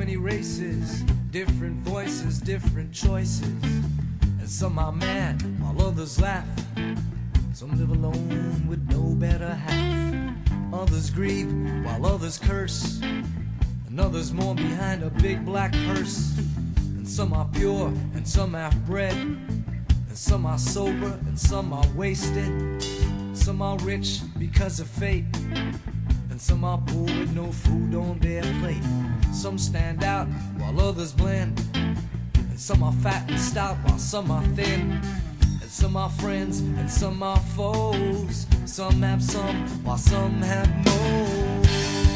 many races, different voices, different choices. And some are mad while others laugh. Some live alone with no better half. Others grieve while others curse. And others mourn behind a big black hearse. And some are pure and some half-bred. And some are sober and some are wasted. Some are rich because of fate. And some are poor with no food on their plate. Some stand out while others blend. And some are fat and stout while some are thin. And some are friends and some are foes. Some have some while some have more.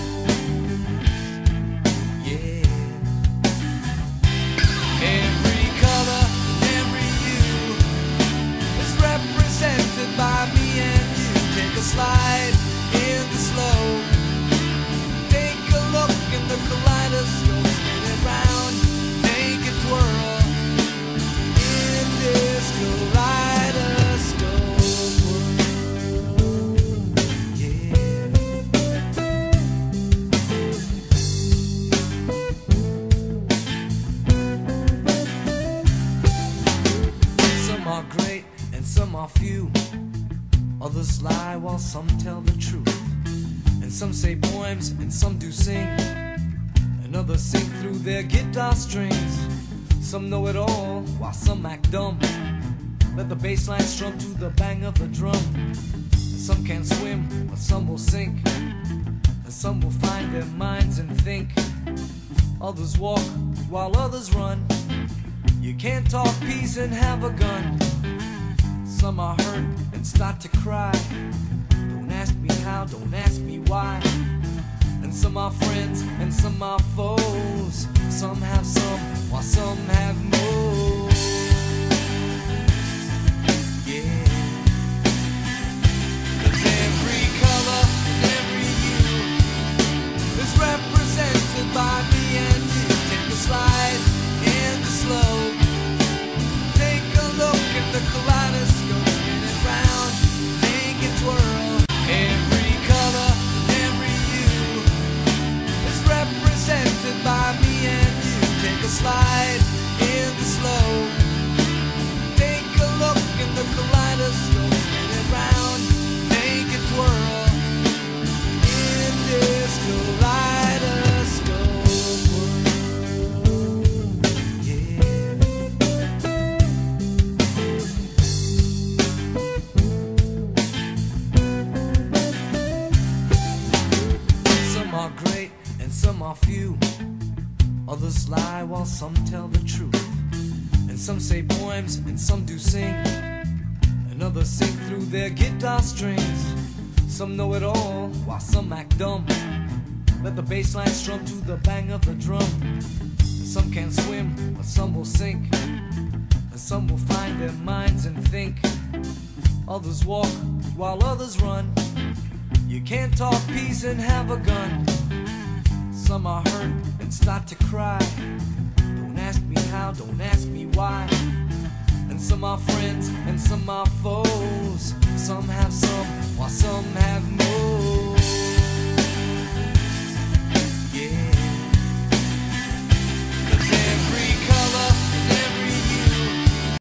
Yeah. Every color and every hue is represented by me and you. Take a slide in the slow. Take a look in the kaleidoscope. Spin it round, make it twirl. In this kaleidoscope world. Yeah. Some are great and some are few. Others lie while some tell the truth. And some say poems and some do sing. And others sing through their guitar strings. Some know it all while some act dumb. Let the bass line strum to the bang of the drum. And some can swim, but some will sink. And some will find their minds and think. Others walk while others run. You can't talk peace and have a gun. Some are hurt and start to cry. Don't ask me how, don't ask me why. And some are friends and some are foes. Some have some while some have more. Yeah. 'Cause every color and every hue is represented by me and you. Take a slide in the slow. Take a look at the kaleidoscope. Spin it round, make it twirl. Every color and every hue is represented by me and you. Take a slide in the slow. Take a look in the kaleidoscope. Spin it round, make it twirl. In this kaleidoscope world. Yeah. Some are great and some are few. Others lie while some tell the truth. And some say poems and some do sing. And others sing through their guitar strings. Some know it all while some act dumb. Let the bass line strum to the bang of the drum. And some can swim, but some will sink. And some will find their minds and think. Others walk while others run. You can't talk peace and have a gun. Some are hurt and start to cry. Don't ask me how, don't ask me why. And some are friends and some are foes. Some have some while some